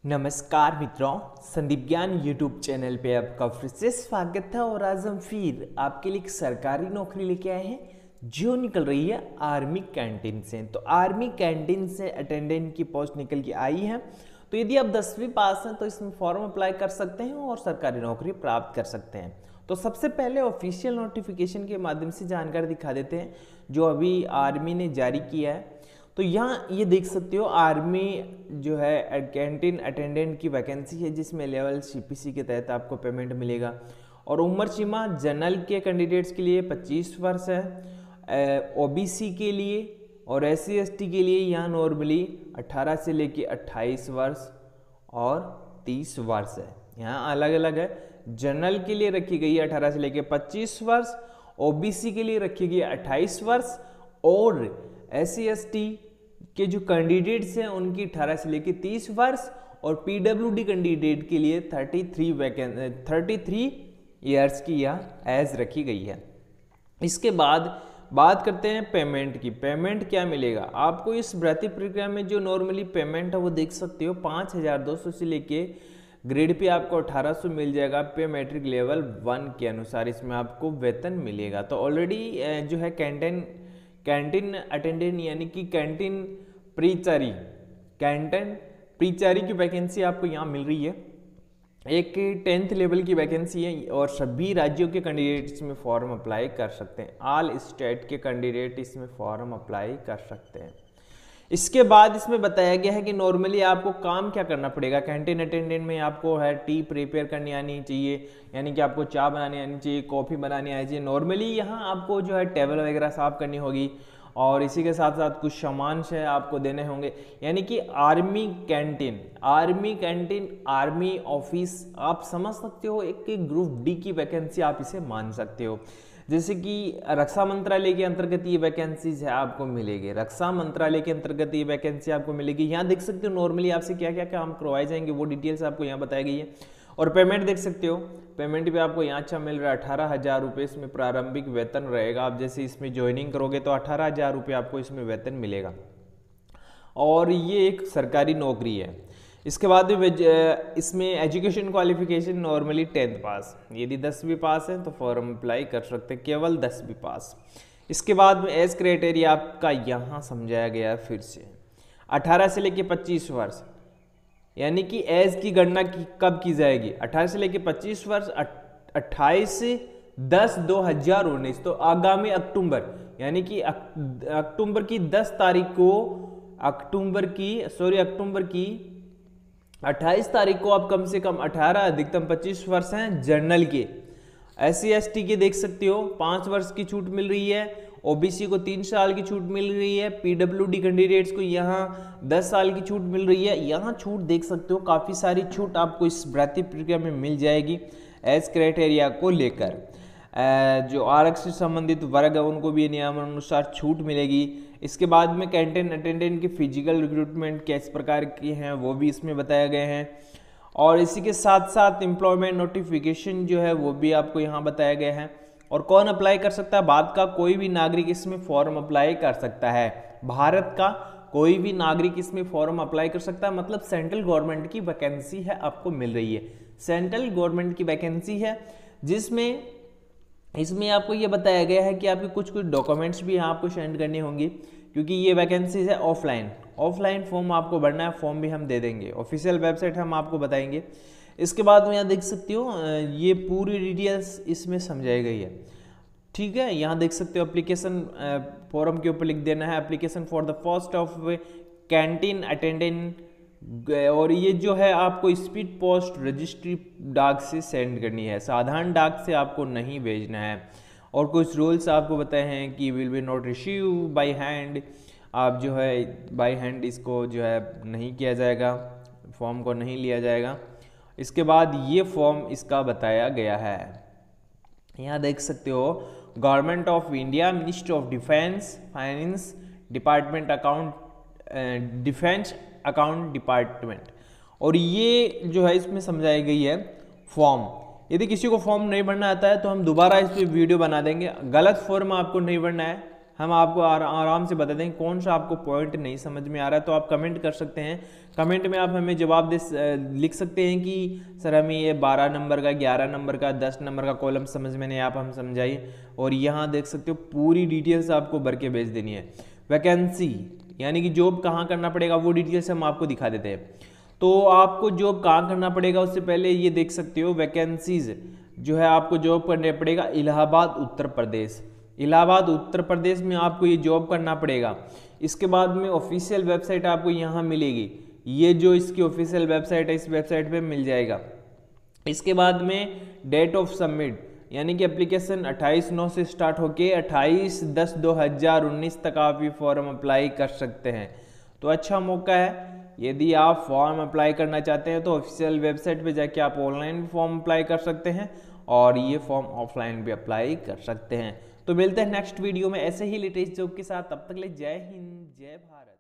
नमस्कार मित्रों, संदीप ज्ञान यूट्यूब चैनल पे आपका फिर से स्वागत है। और आज हम फिर आपके लिए एक सरकारी नौकरी लेके आए हैं जो निकल रही है आर्मी कैंटीन से। तो आर्मी कैंटीन से अटेंडेंट की पोस्ट निकल के आई है। तो यदि आप 10वीं पास हैं तो इसमें फॉर्म अप्लाई कर सकते हैं और सरकारी नौकरी प्राप्त कर सकते हैं। तो सबसे पहले ऑफिशियल नोटिफिकेशन के माध्यम से जानकारी दिखा देते हैं जो अभी आर्मी ने जारी किया है। तो यहाँ ये देख सकते हो आर्मी जो है कैंटीन अटेंडेंट की वैकेंसी है जिसमें लेवल सीपीसी के तहत आपको पेमेंट मिलेगा। और उम्र सीमा जनरल के कैंडिडेट्स के लिए 25 वर्ष है, ओबीसी के लिए और एससी एसटी के लिए यहाँ नॉर्मली 18 से लेके 28 वर्ष और 30 वर्ष है। यहाँ अलग अलग है। जनरल के लिए रखी गई है 18 से लेके 25 वर्ष, ओबीसी के लिए रखी गई है 28 वर्ष और एससी एसटी के जो कैंडिडेट्स हैं उनकी 18 से लेकर 30 वर्ष और पीडब्ल्यूडी कैंडिडेट के लिए 33 ईयर्स की यह एज रखी गई है। इसके बाद बात करते हैं पेमेंट की। पेमेंट क्या मिलेगा आपको इस भर्ती प्रक्रिया में? जो नॉर्मली पेमेंट है वो देख सकते हो 5200 से लेके ग्रेड पे आपको 1800 मिल जाएगा। पे मैट्रिक लेवल 1 के अनुसार इसमें आपको वेतन मिलेगा। तो ऑलरेडी जो है कैंटीन अटेंडेंट यानी कि कैंटीन प्रीचारी की वैकेंसी आपको यहाँ मिल रही है। एक 10th लेवल की वैकेंसी है और सभी राज्यों के कैंडिडेट इसमें फॉर्म अप्लाई कर सकते हैं। ऑल स्टेट के कैंडिडेट इसमें फॉर्म अप्लाई कर सकते हैं। इसके बाद इसमें बताया गया है कि नॉर्मली आपको काम क्या करना पड़ेगा। कैंटीन अटेंडेंट में आपको है टी प्रिपेयर करनी आनी चाहिए, यानी कि आपको चाय बनानी आनी चाहिए, कॉफ़ी बनानी आनी चाहिए। नॉर्मली यहाँ आपको जो है टेबल वगैरह साफ करनी होगी और इसी के साथ साथ कुछ सामान से आपको देने होंगे। यानी कि आर्मी कैंटीन आर्मी ऑफिस आप समझ सकते हो। एक ग्रुप डी की वैकेंसी आप इसे मान सकते हो। जैसे कि रक्षा मंत्रालय के अंतर्गत ये वैकेंसीज है आपको मिलेगी। रक्षा मंत्रालय के अंतर्गत ये वैकेंसी आपको मिलेगी। यहाँ देख सकते हो नॉर्मली आपसे क्या क्या काम करवाए जाएंगे वो डिटेल्स आपको यहाँ बताई गई है। और पेमेंट देख सकते हो, पेमेंट भी आपको यहाँ अच्छा मिल रहा है। 18,000 रुपये इसमें प्रारंभिक वेतन रहेगा। आप जैसे इसमें ज्वाइनिंग करोगे तो 18,000 रुपये आपको इसमें वेतन मिलेगा और ये एक सरकारी नौकरी है। इसके बाद इसमें एजुकेशन क्वालिफिकेशन नॉर्मली 10th पास, यदि 10वीं पास है तो फॉर्म अप्लाई कर सकते हैं, केवल 10वीं पास। इसके बाद में एज क्राइटेरिया आपका यहाँ समझाया गया है फिर से 18 से लेके 25 वर्ष, यानी कि एज की गणना कब की जाएगी? 18 से लेके 25 वर्ष 28/10/2019, तो आगामी अक्टूबर यानी कि अक्टूबर की 10 तारीख को अक्टूबर की 28 तारीख को आप कम से कम 18 अधिकतम 25 वर्ष हैं जनरल के। एससी एसटी के देख सकते हो 5 वर्ष की छूट मिल रही है, ओबीसी को 3 साल की छूट मिल रही है, पीडब्ल्यूडी कैंडिडेट्स को यहाँ 10 साल की छूट मिल रही है। यहाँ छूट देख सकते हो, काफ़ी सारी छूट आपको इस भर्ती प्रक्रिया में मिल जाएगी एज क्राइटेरिया को लेकर। जो आरक्षित संबंधित वर्ग है उनको भी नियमानुसार छूट मिलेगी। इसके बाद में कैंटीन अटेंडेंट की फिजिकल रिक्रूटमेंट किस प्रकार की हैं वो भी इसमें बताया गए हैं। और इसी के साथ साथ एम्प्लॉयमेंट नोटिफिकेशन जो है वो भी आपको यहाँ बताया गया है। और कौन अप्लाई कर सकता है? भारत का कोई भी नागरिक इसमें फॉर्म अप्लाई कर सकता है। भारत का कोई भी नागरिक इसमें फॉर्म अप्लाई कर सकता है, मतलब सेंट्रल गवर्नमेंट की वैकेंसी है आपको मिल रही है। सेंट्रल गवर्नमेंट की वैकेंसी है जिसमें इसमें आपको ये बताया गया है कि आपके कुछ डॉक्यूमेंट्स भी यहाँ आपको सेंड करने होंगे क्योंकि ये वैकेंसीज है ऑफलाइन फॉर्म आपको भरना है। फॉर्म भी हम दे देंगे, ऑफिशियल वेबसाइट हम आपको बताएंगे। इसके बाद में यहाँ देख सकते हो ये पूरी डिटेल्स इसमें समझाई गई है, ठीक है। यहाँ देख सकते हो एप्लीकेशन फॉर्म के ऊपर लिख देना है application for the post of canteen attendant, और ये जो है आपको स्पीड पोस्ट रजिस्ट्री डाक से सेंड करनी है, साधारण डाक से आपको नहीं भेजना है। और कुछ रूल्स आपको बताए हैं कि will be not receive by hand, आप जो है बाय हैंड इसको जो है नहीं किया जाएगा, फॉर्म को नहीं लिया जाएगा। इसके बाद ये फॉर्म इसका बताया गया है। यहाँ देख सकते हो government of India, ministry of defence, finance department, defence account department, और ये जो है इसमें समझाई गई है फॉर्म। यदि किसी को फॉर्म नहीं भरना आता है तो हम दोबारा इस पर वीडियो बना देंगे। गलत फॉर्म आपको नहीं भरना है, हम आपको आराम से बता दें कौन सा आपको पॉइंट नहीं समझ में आ रहा है, तो आप कमेंट कर सकते हैं। कमेंट में आप हमें जवाब लिख सकते हैं कि सर हमें ये 12 नंबर का, 11 नंबर का, 10 नंबर का कॉलम समझ में नहीं, आप हम समझाइए। और यहाँ देख सकते हो पूरी डिटेल्स आपको भर के भेज देनी है। वैकेंसी यानी कि जॉब कहाँ करना पड़ेगा वो डिटेल्स हम आपको दिखा देते हैं। तो आपको जॉब कहाँ करना पड़ेगा उससे पहले ये देख सकते हो, वैकेंसीज जो है आपको जॉब करना पड़ेगा इलाहाबाद उत्तर प्रदेश। इलाहाबाद उत्तर प्रदेश में आपको ये जॉब करना पड़ेगा। इसके बाद में ऑफिशियल वेबसाइट आपको यहाँ मिलेगी, ये जो इसकी ऑफिशियल वेबसाइट है इस वेबसाइट पे मिल जाएगा। इसके बाद में डेट ऑफ सबमिट यानी कि एप्लीकेशन 28/9 से स्टार्ट होके 28/10/2019 तक आप ये फॉर्म अप्लाई कर सकते हैं। तो अच्छा मौका है, यदि आप फॉर्म अप्लाई करना चाहते हैं तो ऑफिशियल वेबसाइट पे जाके आप ऑनलाइन भी फॉर्म अप्लाई कर सकते हैं और ये फॉर्म ऑफलाइन भी अप्लाई कर सकते हैं। तो मिलते हैं नेक्स्ट वीडियो में ऐसे ही लेटेस्ट जॉब के साथ, तब तक ले जय हिंद जय भारत।